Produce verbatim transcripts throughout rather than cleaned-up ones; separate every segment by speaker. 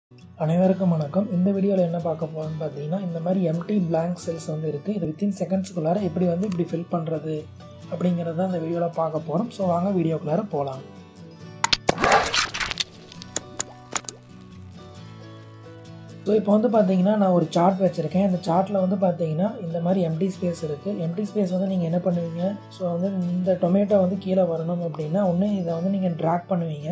Speaker 1: அனைவருக்கும் வணக்கம். இந்த வீடியோவில் என்ன பார்க்க போகிறோம்னு பார்த்தீங்கன்னா, இந்த மாதிரி எம்டி பிளாங்க் செல்ஸ் வந்து இருக்குது. இது வித்தின் செகண்ட்ஸ்குள்ளார எப்படி வந்து இப்படி ஃபில் பண்ணுறது அப்படிங்கிறத இந்த வீடியோவில் பார்க்க போகிறோம். ஸோ வாங்க வீடியோக்குள்ளார போகலாம். ஸோ இப்போ வந்து பார்த்தீங்கன்னா நான் ஒரு சார்ட் வச்சுருக்கேன். இந்த சார்ட்டில் வந்து பார்த்தீங்கன்னா இந்த மாதிரி எம்டி ஸ்பேஸ் இருக்குது. எம்டி ஸ்பேஸ் வந்து நீங்கள் என்ன பண்ணுவீங்க, ஸோ வந்து இந்த டொமேட்டோ வந்து கீழே வரணும் அப்படின்னா ஒன்று இதை வந்து நீங்கள் ட்ராக் பண்ணுவீங்க.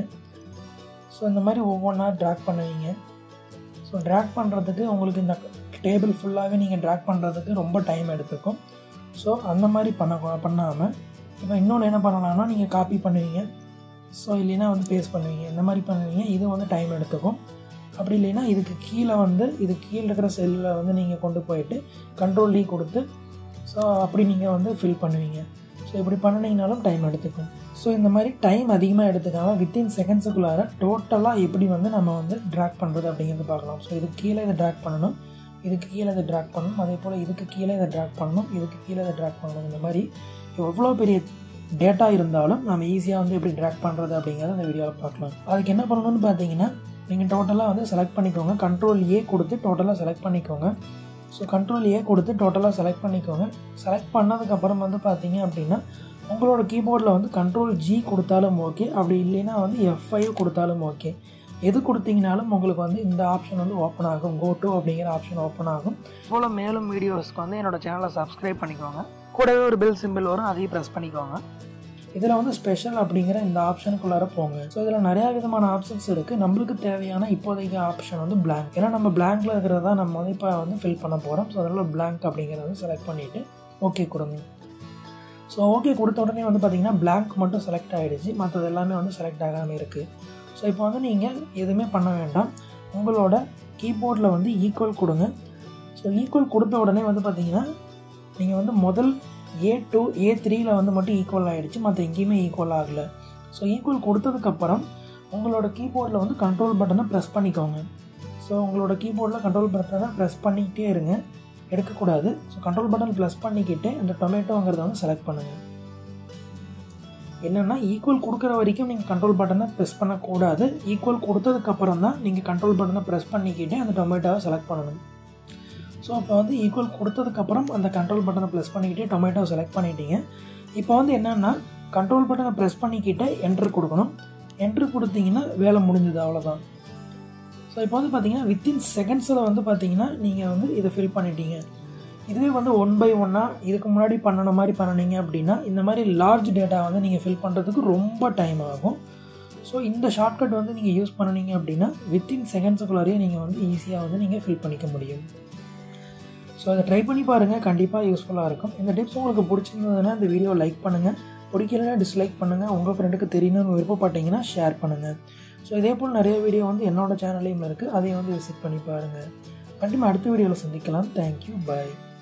Speaker 1: ஸோ இந்த மாதிரி ஒவ்வொன்றா ட்ராக் பண்ணுவீங்க. ஸோ ட்ராக் பண்ணுறதுக்கு உங்களுக்கு இந்த டேபிள் ஃபுல்லாகவே நீங்கள் ட்ராக் பண்ணுறதுக்கு ரொம்ப டைம் எடுத்துக்கும். ஸோ அந்த மாதிரி பண்ண பண்ணாமல் இப்போ இன்னொன்று என்ன பண்ணலாம்னா, நீங்கள் காப்பி பண்ணுவீங்க. ஸோ இல்லைன்னா வந்து பேஸ்ட் பண்ணுவீங்க. இந்த மாதிரி பண்ணுவீங்க. இது வந்து டைம் எடுத்துக்கும். அப்படி இல்லைன்னா இதுக்கு கீழே வந்து இது கீழே இருக்கிற செல்லில் வந்து நீங்கள் கொண்டு போயிட்டு கண்ட்ரோல் ஈ கொடுத்து ஸோ அப்படி நீங்கள் வந்து ஃபில் பண்ணுவீங்க. ஸோ இப்படி பண்ணினீங்கனாலும் டைம் எடுத்துக்கும். ஸோ இந்த மாதிரி டைம் அதிகமாக எடுத்துக்காமல் வித்தின் செகண்ட்ஸுக்குள்ளார டோட்டலாக எப்படி வந்து நம்ம வந்து ட்ராக் பண்ணுறது அப்படிங்கிறது பார்க்கலாம். ஸோ இதுக்கு கீழே இதை ட்ராக் பண்ணணும், இதுக்கு கீழே இதை ட்ராக் பண்ணணும், அதே போல் இதுக்கு கீழே இதை ட்ராக் பண்ணணும், இதுக்கு கீழே இதை ட்ராக் பண்ணணும். இந்த மாதிரி எவ்வளோ பெரிய டேட்டா இருந்தாலும் நம்ம ஈஸியாக வந்து எப்படி ட்ராக் பண்ணுறது அப்படிங்கிறத இந்த வீடியோவில் பார்க்கலாம். அதுக்கு என்ன பண்ணணும்னு பார்த்தீங்கன்னா, நீங்கள் டோட்டலாக வந்து செலக்ட் பண்ணிக்கோங்க. கண்ட்ரோல் ஏ கொடுத்து டோட்டலாக செலக்ட் பண்ணிக்கோங்க. ஸோ கண்ட்ரோல் ஏ கொடுத்து டோட்டலாக செலக்ட் பண்ணிக்கோங்க. செலக்ட் பண்ணதுக்கப்புறம் வந்து பார்த்தீங்க அப்படின்னா உங்களோட கீபோர்டில் வந்து கண்ட்ரோல் ஜி கொடுத்தாலும் ஓகே, அப்படி இல்லைன்னா வந்து எஃப் ஃபைவ் கொடுத்தாலும் ஓகே. எது கொடுத்தீங்கனாலும் உங்களுக்கு வந்து இந்த ஆப்ஷன் வந்து ஓப்பன் ஆகும். கோ டு அப்படிங்கிற ஆப்ஷன் ஓப்பன் ஆகும். போல் மேலும் வீடியோஸ்க்கு வந்து என்னோடய சேனலை சப்ஸ்கிரைப் பண்ணிக்கோங்க. கூடவே ஒரு பெல் சிம்பிள் வரும், அதையும் ப்ரெஸ் பண்ணிக்கோங்க. இதில் வந்து ஸ்பெஷல் அப்படிங்கிற இந்த ஆப்ஷனுக்குள்ளார போங்க. ஸோ இதில் நிறையா விதமான ஆப்ஷன்ஸ் இருக்குது. நம்மளுக்கு தேவையான இப்போதைக்கு ஆப்ஷன் வந்து பிளாங்க். ஏன்னா நம்ம பிளாங்க்கில் இருக்கிறதா நம்ம வந்து இப்போ வந்து ஃபில் பண்ண போகிறோம். ஸோ அதனால் பிளாங்க் அப்படிங்கிறத வந்து செலக்ட் பண்ணிவிட்டு ஓகே கொடுங்க. ஸோ ஓகே கொடுத்த உடனே வந்து பார்த்திங்கன்னா பிளாங்க் மட்டும் செலக்ட் ஆகிடுச்சு, மற்றது எல்லாமே வந்து செலக்ட் ஆகாமல் இருக்குது. ஸோ இப்போ வந்து நீங்கள் எதுவுமே பண்ண வேண்டாம். உங்களோட கீபோர்டில் வந்து ஈக்குவல் கொடுங்க. ஸோ ஈக்குவல் கொடுத்த உடனே வந்து பார்த்திங்கன்னா நீங்கள் வந்து முதல் ஏ டூ ஏ த்ரீயில் வந்து மட்டும் ஈக்குவல் ஆகிடுச்சு, மற்ற எங்கேயுமே ஈக்குவல் ஆகலை. ஸோ ஈக்குவல் கொடுத்ததுக்கப்புறம் உங்களோட கீபோர்டில் வந்து கண்ட்ரோல் பட்டனை ப்ரெஸ் பண்ணிக்கோங்க. ஸோ உங்களோட கீபோர்டில் கண்ட்ரோல் பட்டனை ப்ரெஸ் பண்ணிக்கிட்டே இருங்க, எடுக்கக்கூடாது. ஸோ கண்ட்ரோல் பட்டன் ப்ரெஸ் பண்ணிக்கிட்டு அந்த டொமேட்டோங்கிறத வந்து செலக்ட் பண்ணுங்கள். என்னென்னா ஈக்குவல் கொடுக்குற வரைக்கும் நீங்கள் கண்ட்ரோல் பட்டனை ப்ரெஸ் பண்ணக்கூடாது. ஈக்குவல் கொடுத்ததுக்கப்புறம் தான் நீங்கள் கண்ட்ரோல் பட்டனை ப்ரெஸ் பண்ணிக்கிட்டு அந்த டொமேட்டோவை செலக்ட் பண்ணணும். ஸோ இப்போ வந்து ஈக்குவல் கொடுத்ததுக்கப்புறம் அந்த கண்ட்ரோல் பட்டனை ப்ரெஸ் பண்ணிக்கிட்டே டொமேட்டோ செலக்ட் பண்ணிட்டீங்க. இப்போ வந்து என்னென்னா கண்ட்ரோல் பட்டனை ப்ரெஸ் பண்ணிக்கிட்டே என்ட்ரு கொடுக்கணும். என்ட்ரு கொடுத்தீங்கன்னா வேலை முடிஞ்சது, அவ்வளோதான். ஸோ இப்போ வந்து பார்த்தீங்கன்னா வித்தின் செகண்ட்ஸில் வந்து பார்த்தீங்கன்னா நீங்கள் வந்து இதை ஃபில் பண்ணிட்டீங்க. இதுவே வந்து ஒன் பை ஒன்னாக இதுக்கு முன்னாடி பண்ணின மாதிரி பண்ணினீங்க அப்படின்னா இந்த மாதிரி லார்ஜ் டேட்டா வந்து நீங்கள் ஃபில் பண்ணுறதுக்கு ரொம்ப டைம் ஆகும். ஸோ இந்த ஷார்ட்கட் வந்து நீங்கள் யூஸ் பண்ணினீங்க அப்படின்னா வித்தின் செகண்ட்ஸுக்குள்ளாரையே நீங்கள் வந்து ஈஸியாக வந்து நீங்கள் ஃபில் பண்ணிக்க முடியும். ஸோ அதை ட்ரை பண்ணி பாருங்கள், கண்டிப்பாக யூஸ்ஃபுல்லாக இருக்கும். இந்த டிப்ஸ் உங்களுக்கு பிடிச்சிருந்ததுன்னா இந்த வீடியோ லைக் பண்ணுங்கள், பிடிக்கலன்னா டிஸ்லைக் பண்ணுங்கள். உங்கள் ஃப்ரெண்டுக்கு தெரியணும்னு விருப்பப்பட்டீங்கன்னா ஷேர் பண்ணுங்கள். ஸோ இதே போல் நிறைய வீடியோ வந்து என்னோடய சேனல்லையும் இருக்குது, அதையும் வந்து விசிட் பண்ணி பாருங்கள். கண்டிப்பாக அடுத்த வீடியோவில் சந்திக்கலாம். தேங்க்யூ, பாய்.